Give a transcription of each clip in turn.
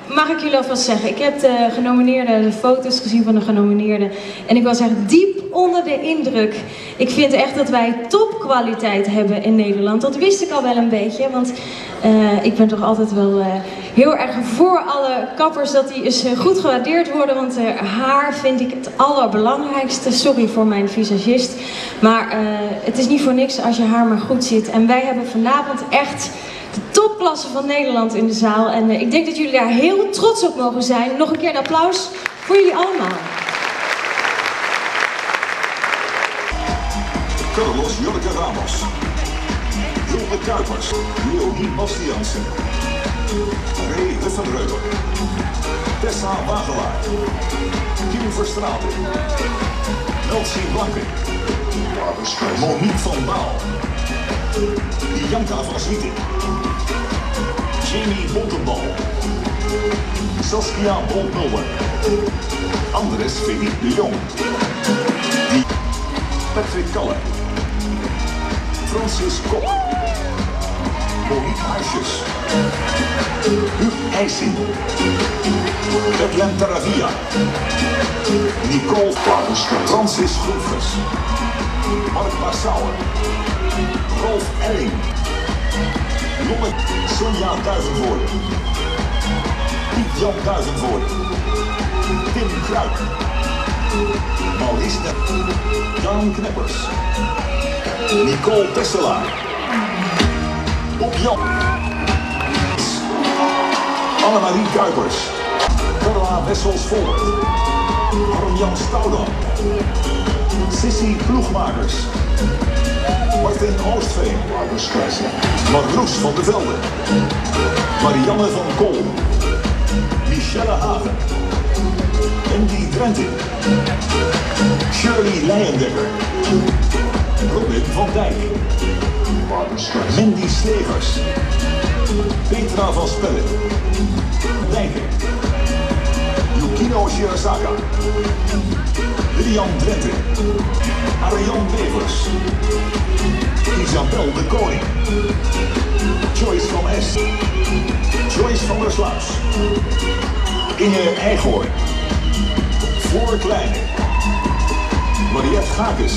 mag ik jullie alvast zeggen, ik heb de foto's gezien van de genomineerden. En ik was echt diep onder de indruk. Ik vind echt dat wij topkwaliteit hebben in Nederland. Dat wist ik al wel een beetje, want ik ben toch altijd wel heel erg voor alle kappers dat die eens goed gewaardeerd worden. Want haar vind ik het allerbelangrijkste. Sorry voor mijn visagist. Maar het is niet voor niks als je haar maar goed ziet. En wij hebben vanavond echt de topklasse van Nederland in de zaal. En ik denk dat jullie daar heel trots op mogen zijn. Nog een keer een applaus voor jullie allemaal. Carlos Jorge Ramos, Hilde Kuipers, Leonie Bastiaanse, Ray Huffenreuter, Tessa Wagelaar, Kim Verstraeten, Elsie Blanke, Monique van Baal, Bianca van Zwieten, Jamie Bontenbal, Saskia Bontmulder, Andres Philippe de Jong, Patrick Kalle, Francis Kok, Monique Huisjes, Huub IJsing, Bethlehem Taravia, Nicole Francis Groefres, Mark Bassauer, Rolf Elling, Jonne Sonja Duivenvoorde, Piet-Jan Duivenvoorde, Tim Kruik, Maurice Jan Kneppers, Nicole Tesselaar, Bob Jan, Annemarie Kuipers, Carla Wessels-Vollert, Harm-Jan Stoudan, Sissy Ploegmakers, Martin Oostveen, Marloes van de Velde, Marianne van Kool, Michelle Hagen, Andy Drentin, Shirley Leijendekker, Robin van Dijk, Mandy Slegers, Petra van Spellen, Dijken, Yukino Shirazaka, Lilian Drenthe, Arjan Bevers, Isabel de Koning, Joyce van Es, Joyce van der Sluis, Inge Eichhoorn, Floor Kleine, Mariette Gakes,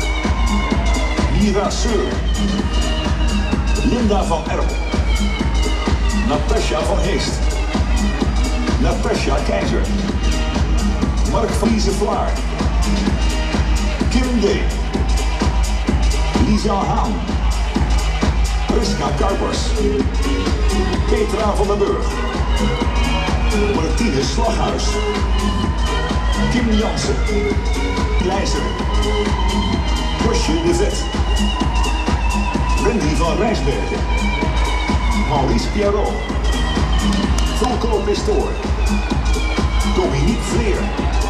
Mira Seur, Linda van Erp, Natasja van Heest, Natasja Keizer, Mark van Vlaar, Kim D, Lisa Haan, Priska Kuipers, Petra van den Burg, Martine Slaghuis, Kim Jansen, Leijzer, Josje de Vet, Wendy van Rijsbergen, Maurice Pierrot, Volko Pistoor, Dominique Vleer,